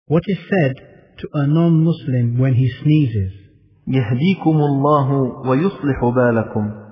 What is said to a non-Muslim when he sneezes? يهديكم الله ويصلح بالكم.